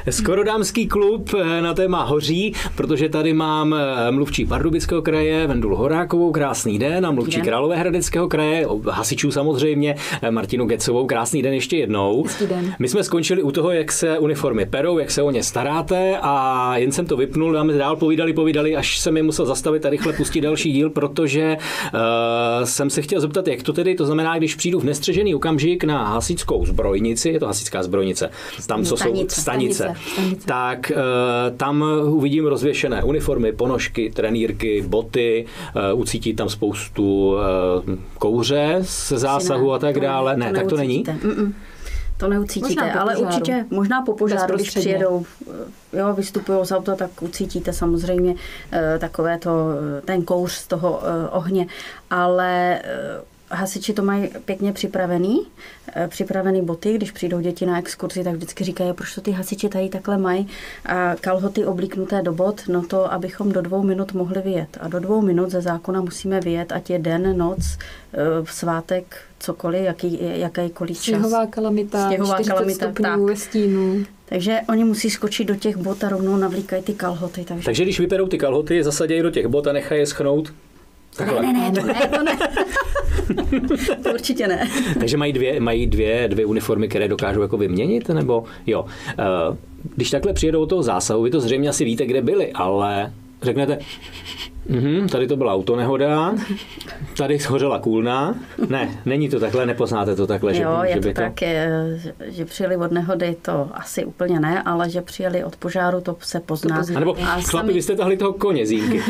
Skorodámský klub na téma hoří, protože tady mám mluvčí Pardubického kraje Vendulu Horákovou, krásný den, a mluvčí Královéhradeckého kraje, hasičů samozřejmě, Martinu Gecovou, krásný den ještě jednou. My jsme skončili u toho, jak se uniformy perou, jak se o ně staráte, a jen jsem to vypnul, a my dál povídali, až jsem je musel zastavit a rychle pustit další díl, protože jsem se chtěl zeptat, jak to tedy, to znamená, když přijdu v nestřežený okamžik na hasičskou zbrojnici, je to hasičská zbrojnice, tam co jsou stanice. Tak tam uvidím rozvěšené uniformy, ponožky, trenýrky, boty, ucítí tam spoustu kouře z zásahu a tak dále. Ne, tak to není? To neucítíte, ale určitě možná po požáru, když přijedou, vystupují z auta, tak ucítíte samozřejmě takové ten kouř z toho ohně, ale hasiči to mají pěkně připravený boty, když přijdou děti na exkurzi, tak vždycky říkají, proč to ty hasiči tady takhle mají, a kalhoty oblíknuté do bot, no to, abychom do 2 minut mohli vyjet. A do 2 minut ze zákona musíme vyjet, ať je den, noc, svátek, cokoliv, jakýkoliv čas. Sněhová kalamita, 40 stupňů ve stínu. Takže oni musí skočit do těch bot a rovnou navlíkají ty kalhoty. Takže když vyperou ty kalhoty, zasadějí do těch bot a nechají je schnout? Ne, to ne. To určitě ne. Takže mají dvě uniformy, které dokážou jako vyměnit, nebo jo. Když takhle přijedou od toho zásahu, vy to zřejmě asi víte, kde byli, ale řeknete, tady to byla autonehoda, tady shořela kůlna. Ne, není to takhle, nepoznáte to takhle. Jo, je to tak, že přijeli od nehody, to asi úplně ne, ale že přijeli od požáru, to se pozná. A nebo chlapi, vy jste tahli toho koně z jímky.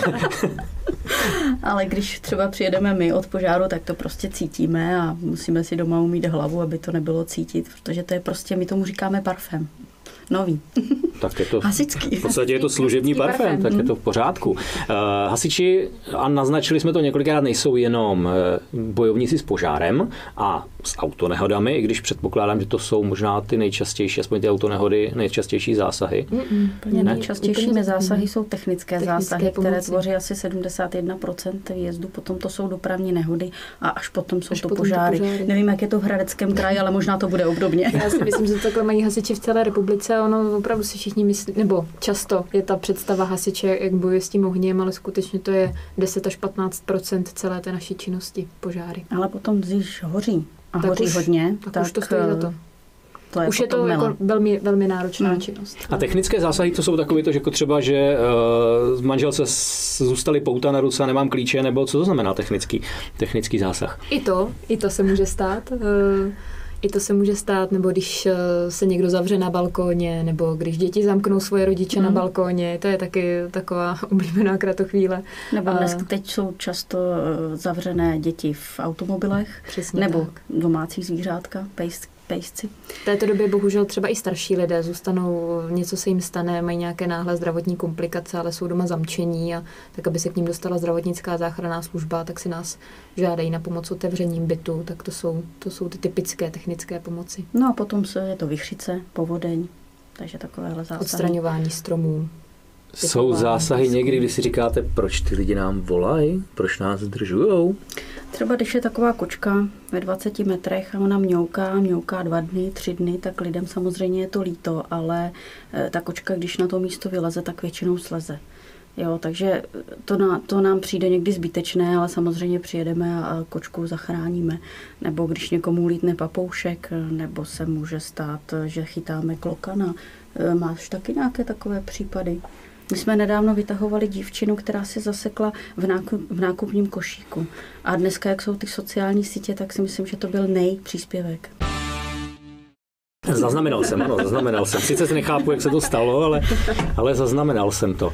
Ale když třeba přijedeme my od požáru, tak to prostě cítíme a musíme si doma umýt hlavu, aby to nebylo cítit, protože to je prostě, my tomu říkáme parfém. Nový. Tak je to hasičský. V podstatě je to služební parfém, tak je to v pořádku. Hasiči, a naznačili jsme to několikrát, nejsou jenom bojovníci s požárem a s autonehodami, i když předpokládám, že to jsou možná ty nejčastější, aspoň ty autonehody, nejčastější zásahy. Nejčastějšími zásahy jsou technické zásahy, které tvoří asi 71% výjezdu, potom to jsou dopravní nehody a až potom jsou to požáry. Nevím, jak je to v Hradeckém kraji, ale možná to bude obdobně. Já si myslím, že to takhle mají hasiči v celé republice. Ono opravdu si všichni myslí, nebo často je ta představa hasiče, jak bojuje s tím ohněm, ale skutečně to je 10 až 15% celé té naší činnosti, požáry. Ale potom, když hoří a tak hoří hodně, tak už to stojí za to. Už je to jako velmi náročná činnost. A technické zásahy to jsou takové to, že jako třeba, že manželce zůstaly pouta na ruce a nemám klíče, nebo co to znamená technický zásah? I to se může stát. I to se může stát, nebo když se někdo zavře na balkóně, nebo když děti zamknou svoje rodiče na balkóně, to je taky taková oblíbená kratochvíle. Nebo dnes teď jsou často zavřené děti v automobilech, přesně nebo tak. Domácí zvířátka, pejsci. V této době bohužel třeba i starší lidé zůstanou, něco se jim stane, mají nějaké náhlé zdravotní komplikace, ale jsou doma zamčení, a tak, aby se k ním dostala zdravotnická záchranná služba, tak si nás žádají na pomoc otevřením bytu, tak to jsou ty typické technické pomoci. No a potom je to vichřice, povodeň, takže takovéhle zásahy. Odstraňování stromů. Jsou zásahy někdy, kdy si říkáte, proč ty lidi nám volají, proč nás zdržujou? Třeba když je taková kočka ve 20 metrech a ona mňouká 2 dny, 3 dny, tak lidem samozřejmě je to líto, ale ta kočka, když na to místo vyleze, tak většinou sleze. Jo, takže to nám přijde někdy zbytečné, ale samozřejmě přijedeme a kočku zachráníme. Nebo když někomu lítne papoušek, nebo se může stát, že chytáme klokana. Máš taky nějaké takové případy? My jsme nedávno vytahovali dívčinu, která si zasekla v nákupním košíku. A dneska, jak jsou ty sociální sítě, tak si myslím, že to byl příspěvek. Zaznamenal jsem. Sice nechápu, jak se to stalo, ale zaznamenal jsem to.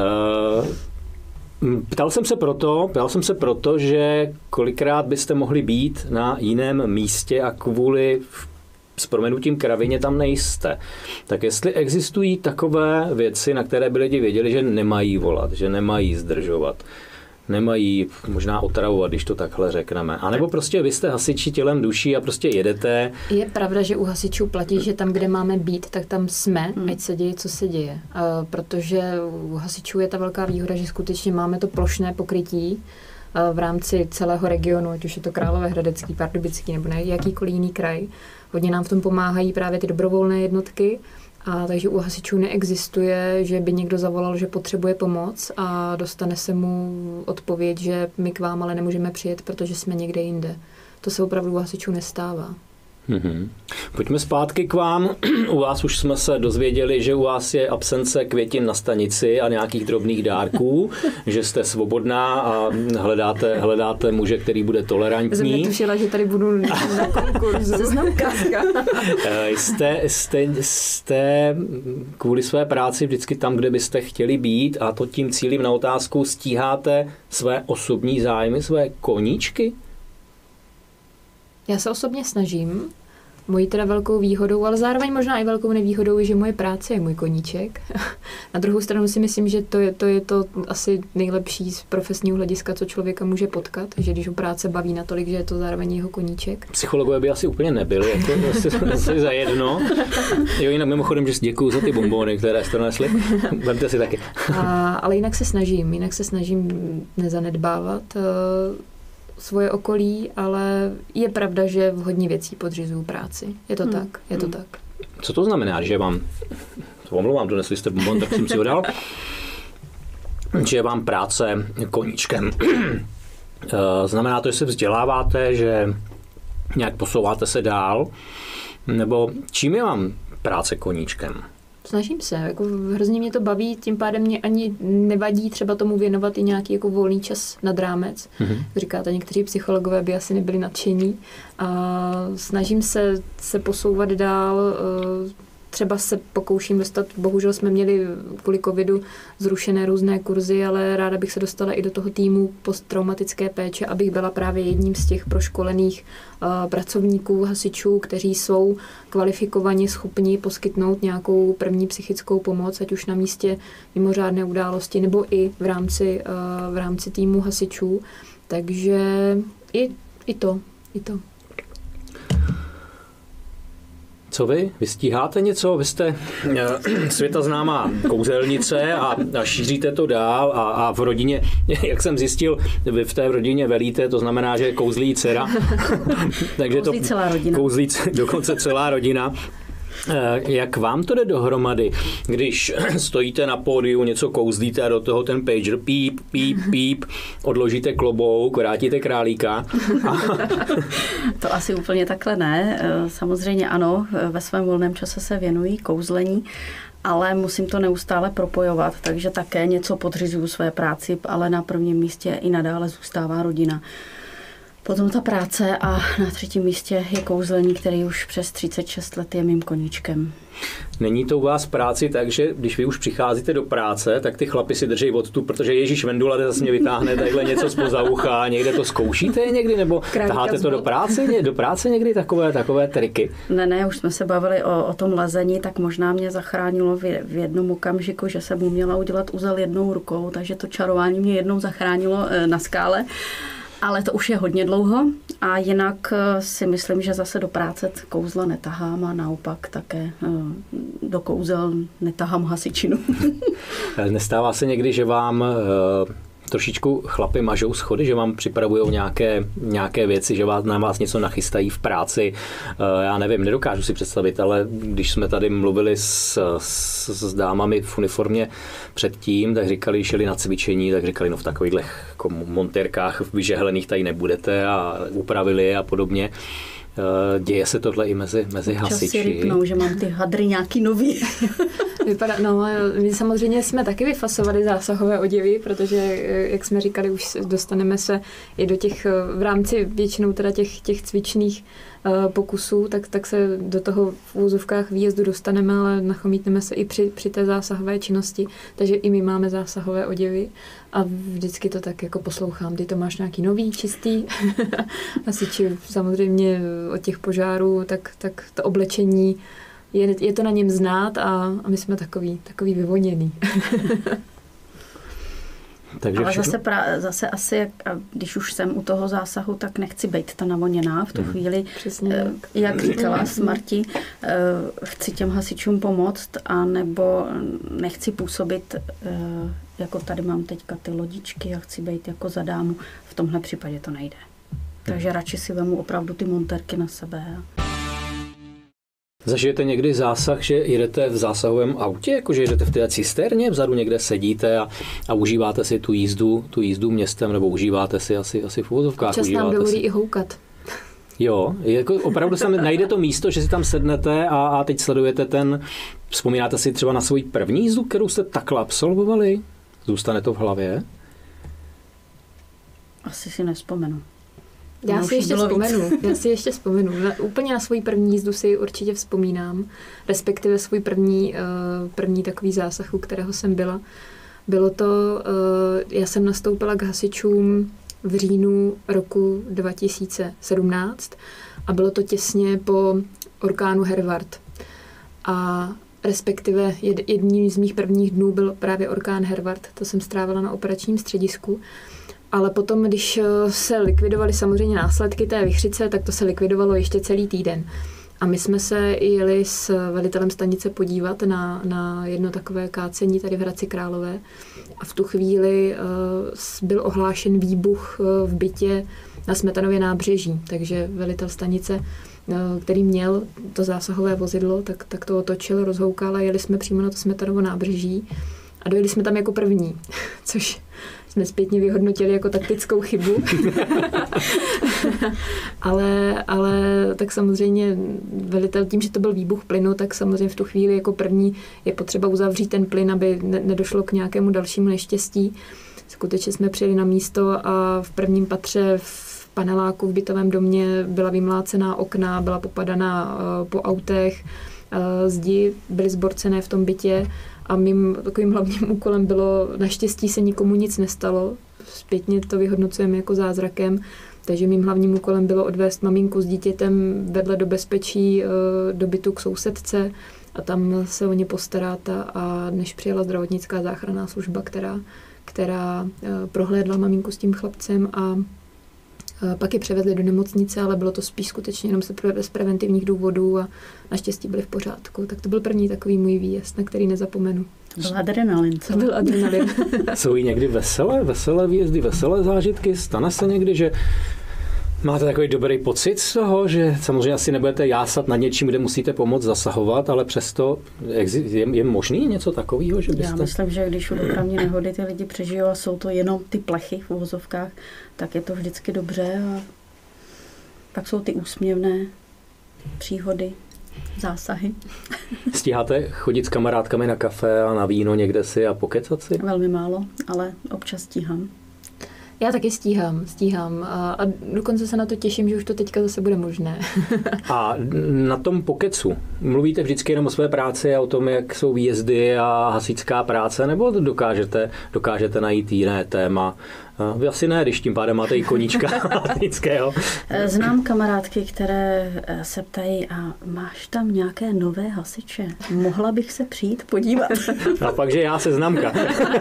Ptal jsem se proto, že kolikrát byste mohli být na jiném místě a kvůli s prominutím kravině tam nejste. Tak jestli existují takové věci, na které by lidi věděli, že nemají volat, že nemají zdržovat, nemají možná otravovat, když to takhle řekneme. A nebo prostě vy jste hasiči tělem duší a prostě jedete. Je pravda, že u hasičů platí, že tam, kde máme být, tak tam jsme, ať se děje, co se děje. Protože u hasičů je ta velká výhoda, že skutečně máme to plošné pokrytí v rámci celého regionu, ať už je to Královéhradecký, Pardubický nebo jakýkoliv jiný kraj. Hodně nám v tom pomáhají právě ty dobrovolné jednotky A takže u hasičů neexistuje, že by někdo zavolal, že potřebuje pomoc a dostane se mu odpověď, že my k vám ale nemůžeme přijet, protože jsme někde jinde. To se opravdu u hasičů nestává. Pojďme zpátky k vám. U vás už jsme se dozvěděli, že u vás je absence květin na stanici a nějakých drobných dárků, že jste svobodná a hledáte muže, který bude tolerantní. Jsem netušila, že tady budu na konkurzu. Jste kvůli své práci vždycky tam, kde byste chtěli být, a to tím cílím na otázku, stíháte své osobní zájmy, své koníčky? Já se osobně snažím. Mojí teda velkou výhodou, ale zároveň možná i velkou nevýhodou je, že moje práce je můj koníček. Na druhou stranu si myslím, že to je to asi nejlepší z profesního hlediska, co člověka může potkat, že když ho práce baví natolik, že je to zároveň jeho koníček. Psychologové by asi úplně nebyli, jako asi za jedno. Jo, jinak mimochodem, že děkuju za ty bonbony, které jste donesli. Vemte si taky. Ale jinak se snažím nezanedbávat svoje okolí, ale je pravda, že v hodně věcí podřizuju práci. Je to tak. Co to znamená, že vám, to omlouvám, donesli jste bonbon, tak jsem si ho dal, že je vám práce koníčkem. Znamená to, že se vzděláváte, že nějak posouváte se dál, nebo čím je vám práce koníčkem? Snažím se, jako hrozně mě to baví, tím pádem mě ani nevadí třeba tomu věnovat i nějaký jako volný čas nad rámec. Říkáte, někteří psychologové by asi nebyli nadšení. A snažím se posouvat dál, třeba se pokouším dostat, bohužel jsme měli kvůli covidu zrušené různé kurzy, ale ráda bych se dostala i do toho týmu posttraumatické péče, abych byla právě jedním z těch proškolených pracovníků, hasičů, kteří jsou kvalifikovaní, schopni poskytnout nějakou první psychickou pomoc, ať už na místě mimořádné události, nebo i v rámci týmu hasičů. Takže i to. Co vy? Vy stíháte něco? Vy jste světa známá kouzelnice a šíříte to dál a v rodině, jak jsem zjistil, vy v té rodině velíte, to znamená, že kouzlí dcera. Takže kouzlí celá rodina. Kouzlí dokonce celá rodina. Jak vám to jde dohromady, když stojíte na pódiu, něco kouzlíte a do toho ten pager píp, píp, píp, odložíte klobouk, vrátíte králíka? To asi úplně takhle ne. Samozřejmě ano, ve svém volném čase se věnují kouzlení, ale musím to neustále propojovat, takže také něco podřizuju své práci, ale na prvním místě i nadále zůstává rodina. Potom ta práce a na třetím místě je kouzlení, který už přes 36 let je mým koníčkem. Není to u vás práci tak, že když vy už přicházíte do práce, tak ty chlapi si drží odtu, protože Ježíš Vendula zase mě vytáhne takhle něco zpoza ucha, někde to zkoušíte někdy, nebo taháte to do práce někdy takové triky? Ne, už jsme se bavili o tom lezení, tak možná mě zachránilo v jednom okamžiku, že jsem uměla udělat uzel jednou rukou, takže to čarování mě jednou zachránilo na skále. Ale to už je hodně dlouho a jinak si myslím, že zase do práce kouzla netahám a naopak také do kouzel netahám hasičinu. Nestává se někdy, že vám trošičku chlapi mažou schody, že vám připravují nějaké věci, že na vás něco nachystají v práci. Já nevím, nedokážu si představit, ale když jsme tady mluvili s dámami v uniformě předtím, tak říkali, že šli na cvičení, tak říkali, no v takovýchhle jako montérkách vyžehlených tady nebudete a upravili je a podobně. Děje se tohle i mezi hasiči. Si ryknou, že mám ty hadry nějaký nový. Vypadá, my samozřejmě jsme taky vyfasovali zásahové oděvy, protože, jak jsme říkali, už dostaneme se i do těch, v rámci většinou teda těch cvičných pokusů, tak se do toho v úzovkách výjezdu dostaneme, ale nachomítneme se i při té zásahové činnosti, takže i my máme zásahové oděvy a vždycky to tak jako poslouchám. Ty to máš nějaký nový, čistý, hasiči samozřejmě od těch požárů, tak to oblečení je to na něm znát a my jsme takový vyvoněný. Takže ale zase asi, když už jsem u toho zásahu, tak nechci být ta navoněná v tu chvíli. Přesně. Jak říkala Marti, chci těm hasičům pomoct, anebo nechci působit, jako tady mám teďka ty lodičky a chci být jako za dámu. V tomhle případě to nejde. Takže radši si vemu opravdu ty montérky na sebe. Zažijete někdy zásah, že jedete v zásahovém autě, jakože jedete v té cisterně, vzadu někde sedíte a užíváte si tu jízdu městem, nebo užíváte si asi v uvozovkách. Čas nám dovolí i houkat. Jo, jako opravdu se najde to místo, že si tam sednete a teď sledujete vzpomínáte si třeba na svoji první jízdu, kterou jste takhle absolvovali? Zůstane to v hlavě? Asi si nevzpomenu. Já si ještě vzpomenu. Úplně na svou první jízdu si určitě vzpomínám, respektive svůj první takový zásah, u kterého jsem byla. Bylo to, já jsem nastoupila k hasičům v říjnu roku 2017 a bylo to těsně po orkánu Hervard. A respektive jedním z mých prvních dnů byl právě orkán Hervard, to jsem strávila na operačním středisku. Ale potom, když se likvidovaly samozřejmě následky té vichřice, tak to se likvidovalo ještě celý týden. A my jsme se jeli s velitelem stanice podívat na jedno takové kácení tady v Hradci Králové. A v tu chvíli byl ohlášen výbuch v bytě na Smetanově nábřeží. Takže velitel stanice, který měl to zásahové vozidlo, tak to otočil, rozhoukal a jeli jsme přímo na to Smetanovo nábřeží. A dojeli jsme tam jako první, což jsme zpětně vyhodnotili jako taktickou chybu. ale tak samozřejmě velitel tím, že to byl výbuch plynu, tak samozřejmě v tu chvíli jako první je potřeba uzavřít ten plyn, aby nedošlo k nějakému dalšímu neštěstí. Skutečně jsme přijeli na místo a v prvním patře v paneláku v bytovém domě byla vymlácená okna, byla popadaná po autech, zdi byly zborcené v tom bytě. A mým takovým hlavním úkolem bylo, naštěstí se nikomu nic nestalo, zpětně to vyhodnocujeme jako zázrakem, takže mým hlavním úkolem bylo odvést maminku s dítětem vedle do bezpečí do bytu k sousedce a tam se o ně postarat a než přijela zdravotnická záchranná služba, která prohlédla maminku s tím chlapcem a pak je převedli do nemocnice, ale bylo to spíš skutečně jenom z preventivních důvodů a naštěstí byli v pořádku. Tak to byl první takový můj výjezd, na který nezapomenu. To byl adrenalin, co? To byl adrenalin. Jsou jí někdy veselé výjezdy, veselé zážitky? Stane se někdy, že máte takový dobrý pocit z toho, že samozřejmě asi nebudete jásat nad něčím, kde musíte pomoct zasahovat, ale přesto je možný něco takového, že byste... Já myslím, že když u dopravní nehody ty lidi přežijou a jsou to jenom ty plechy v uvozovkách, tak je to vždycky dobře a pak jsou ty úsměvné příhody, zásahy. Stíháte chodit s kamarádkami na kafe a na víno někde si a pokecat si? Velmi málo, ale občas stíhám. Já taky stíhám a dokonce se na to těším, že už to teďka zase bude možné. A na tom pokecu mluvíte vždycky jenom o své práci a o tom, jak jsou výjezdy a hasičská práce, nebo dokážete najít jiné téma? Vy asi ne, když tím pádem máte i koníčka hasičského. Znám kamarádky, které se ptají, a máš tam nějaké nové hasiče? Mohla bych se přijít podívat? A pak, že já seznamka.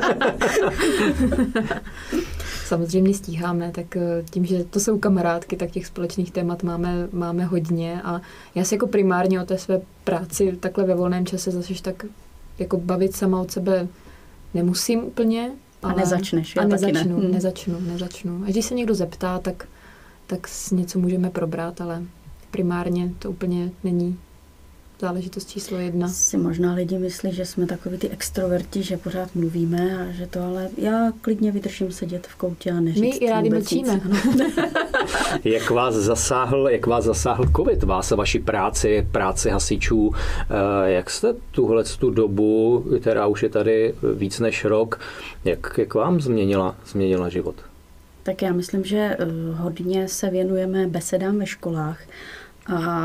Samozřejmě stíháme, tak tím, že to jsou kamarádky, tak těch společných témat máme hodně a já se jako primárně o té své práci takhle ve volném čase zase tak jako bavit sama od sebe nemusím úplně. A nezačneš, já taky ne. Nezačnu. A když se někdo zeptá, tak něco můžeme probrat, ale primárně to úplně není záležitost číslo 1. Si možná lidi myslí, že jsme takový ty extroverti, že pořád mluvíme a že to, ale já klidně vydržím sedět v koutě a neříct. My i rádi mlčíme. Jak vás zasáhl covid, vás a vaši práci hasičů? Jak jste tu dobu, která už je tady víc než rok, jak vám změnila život? Tak já myslím, že hodně se věnujeme besedám ve školách a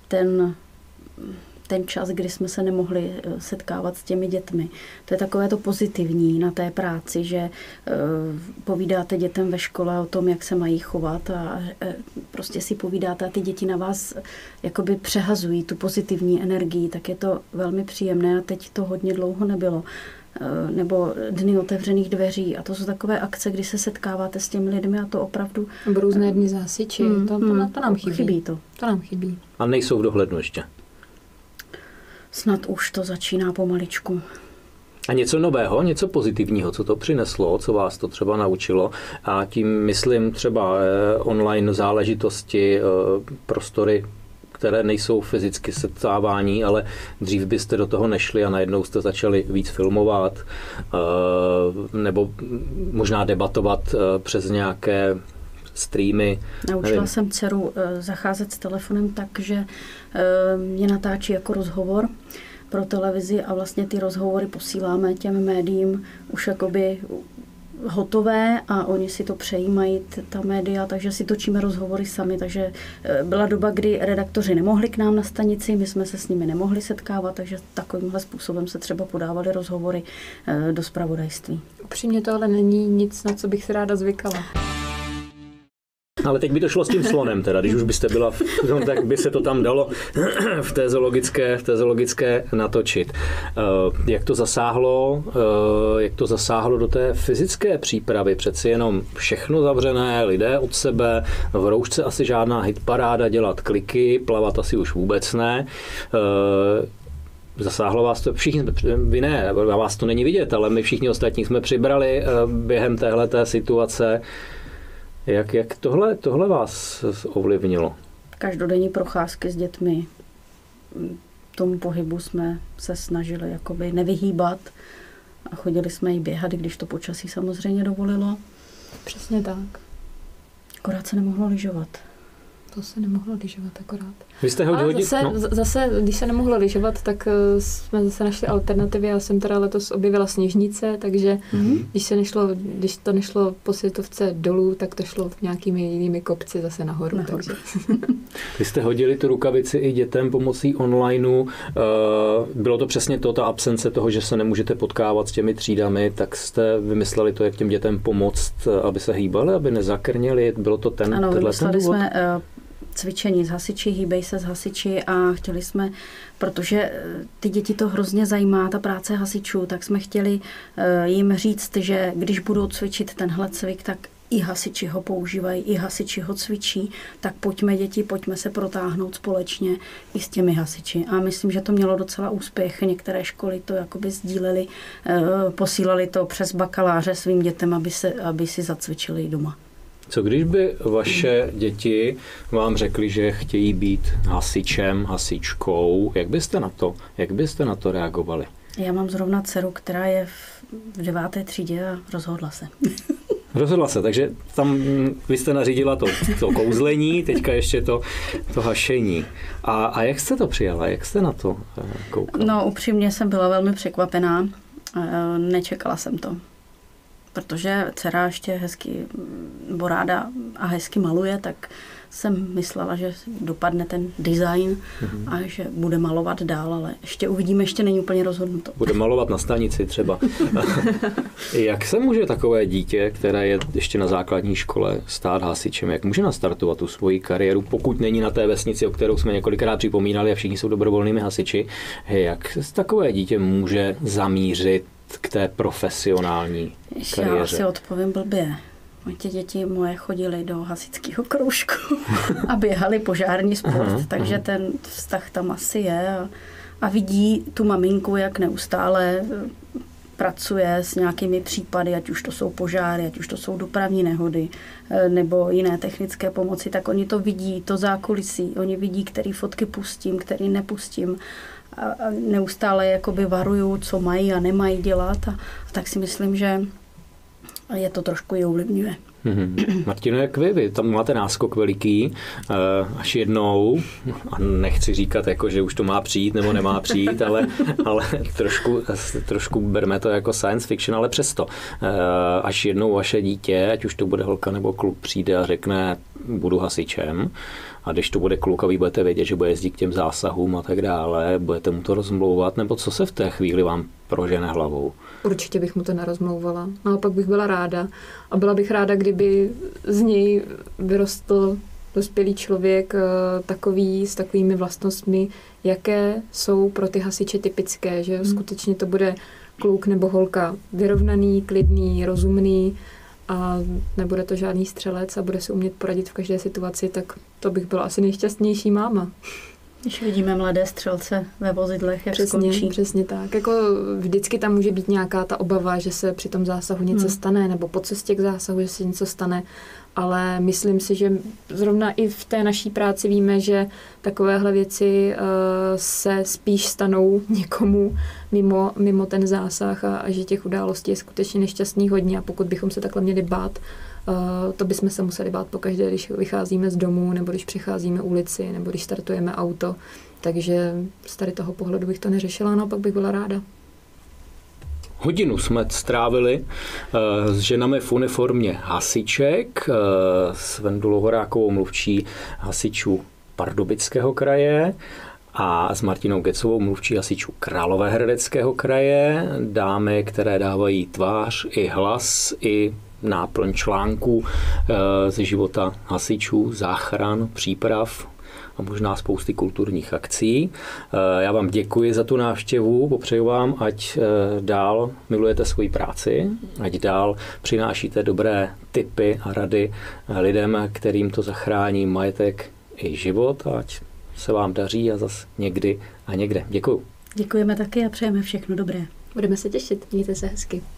ten čas, kdy jsme se nemohli setkávat s těmi dětmi. To je takové to pozitivní na té práci, že povídáte dětem ve škole o tom, jak se mají chovat a prostě si povídáte a ty děti na vás jakoby přehazují tu pozitivní energii, tak je to velmi příjemné a teď to hodně dlouho nebylo. Nebo dny otevřených dveří a to jsou takové akce, kdy se setkáváte s těmi lidmi a to opravdu... Různé dny zásiči, to nám chybí. To nám chybí. A nejsou v dohlednu ještě? Snad už to začíná pomaličku. A něco nového, něco pozitivního, co to přineslo, co vás to třeba naučilo? A tím myslím třeba online záležitosti, prostory, které nejsou fyzicky setkávání, ale dřív byste do toho nešli a najednou jste začali víc filmovat nebo možná debatovat přes nějaké streamy. Naučila jsem dceru zacházet s telefonem tak, že mě natáčí jako rozhovor pro televizi a vlastně ty rozhovory posíláme těm médiím už jakoby hotové a oni si to přejímají, ta média, takže si točíme rozhovory sami, takže byla doba, kdy redaktoři nemohli k nám na stanici, my jsme se s nimi nemohli setkávat, takže takovýmhle způsobem se třeba podávaly rozhovory do zpravodajství. Upřímně to ale není nic, na co bych se ráda zvykala. Ale teď by to šlo s tím slonem teda, když už byste byla, tak by se to tam dalo v té zoologické natočit. Jak to zasáhlo do té fyzické přípravy? Přeci jenom všechno zavřené, lidé od sebe, v roušce asi žádná hitparáda, dělat kliky, plavat asi už vůbec ne. Zasáhlo vás to, všichni vy ne, vás to není vidět, ale my všichni ostatní jsme přibrali během téhleté situace. Jak tohle vás ovlivnilo? Každodenní procházky s dětmi. Tomu pohybu jsme se snažili jakoby nevyhýbat a chodili jsme i běhat, když to počasí samozřejmě dovolilo. Přesně tak. Akorát se nemohlo lyžovat. To se nemohlo lyžovat akorát. Vy jste zase, když se nemohlo lyžovat, tak jsme zase našli alternativy. Já jsem teda letos objevila sněžnice, takže když to nešlo po světovce dolů, tak to šlo nějakými jinými kopci zase nahoru. Takže. Vy jste hodili tu rukavici i dětem pomocí onlineu. Bylo to přesně to, ta absence toho, že se nemůžete potkávat s těmi třídami, tak jste vymysleli to, jak těm dětem pomoct, aby se hýbali, aby nezakrněli. Bylo to tenhle důvod? Jsme cvičení s hasiči, hýbej se s hasiči a chtěli jsme, protože ty děti to hrozně zajímá, ta práce hasičů, tak jsme chtěli jim říct, že když budou cvičit tenhle cvik, tak i hasiči ho používají, i hasiči ho cvičí, tak pojďme děti, pojďme se protáhnout společně i s těmi hasiči. A myslím, že to mělo docela úspěch. Některé školy to jakoby sdíleli, posílali to přes bakaláře svým dětem, aby si zacvičili doma. Co když by vaše děti vám řekli, že chtějí být hasičem, hasičkou? Jak byste na to reagovali? Já mám zrovna dceru, která je v 9. třídě a rozhodla se. Rozhodla se, takže tam vy jste nařídila to kouzlení, teďka ještě to hašení. A jak jste to přijala? Jak jste na to koukala? No, upřímně jsem byla velmi překvapená. Nečekala jsem to. Protože dcera ještě hezky, nebo ráda a hezky maluje, tak jsem myslela, že dopadne ten design a že bude malovat dál, ale ještě uvidíme, ještě není úplně rozhodnuto. Bude malovat na stanici třeba. Jak se může takové dítě, které je ještě na základní škole, stát hasičem? Jak může nastartovat tu svoji kariéru, pokud není na té vesnici, o kterou jsme několikrát připomínali a všichni jsou dobrovolnými hasiči? Jak takové dítě může zamířit k té profesionální kariéře? Já si odpovím blbě. Ty děti moje chodily do hasičského kroužku a běhali požární sport, takže ten vztah tam asi je a vidí tu maminku, jak neustále pracuje s nějakými případy, ať už to jsou požáry, ať už to jsou dopravní nehody nebo jiné technické pomoci, tak oni to vidí, to zákulisí, oni vidí, který fotky pustím, který nepustím. A neustále jakoby varují, co mají a nemají dělat a tak si myslím, že je to trošku i ovlivňuje. Martino, jak vy tam máte náskok veliký, až jednou, a nechci říkat, jako, že už to má přijít nebo nemá přijít, ale trošku berme to jako science fiction, ale přesto, až jednou vaše dítě, ať už to bude holka nebo kluk, přijde a řekne, budu hasičem, a když to bude kluk a vy budete vědět, že bude jezdit k těm zásahům a tak dále, budete mu to rozmlouvat, nebo co se v té chvíli vám prožene hlavou? Určitě bych mu to nerozmlouvala. Naopak bych byla ráda. A byla bych ráda, kdyby z něj vyrostl dospělý člověk takový, s takovými vlastnostmi, jaké jsou pro ty hasiče typické, že skutečně to bude kluk nebo holka vyrovnaný, klidný, rozumný, a nebude to žádný střelec a bude si umět poradit v každé situaci, tak to bych byla asi nejšťastnější máma. Když vidíme mladé střelce ve vozidlech, jak skončí. Přesně tak. Jako vždycky tam může být nějaká ta obava, že se při tom zásahu něco stane, nebo po cestě k zásahu, že se něco stane, ale myslím si, že zrovna i v té naší práci víme, že takovéhle věci se spíš stanou někomu mimo ten zásah a že těch událostí je skutečně nešťastných hodně a pokud bychom se takhle měli bát, to bychom se museli bát pokaždé, když vycházíme z domu, nebo když přecházíme ulici, nebo když startujeme auto. Takže z tady toho pohledu bych to neřešila, no pak bych byla ráda. Hodinu jsme strávili s ženami v uniformě hasiček, s Vendulou Horákovou, mluvčí hasičů Pardubického kraje, a s Martinou Gecovou, mluvčí hasičů Královéhradeckého kraje, dámy, které dávají tvář i hlas, i náplň článků ze života hasičů, záchran, příprav a možná spousty kulturních akcí. Já vám děkuji za tu návštěvu, popřeju vám, ať dál milujete svoji práci, ať dál přinášíte dobré tipy a rady lidem, kterým to zachrání majetek i život, ať se vám daří a zas někdy a někde. Děkuju. Děkujeme taky a přejeme všechno dobré. Budeme se těšit, mějte se hezky.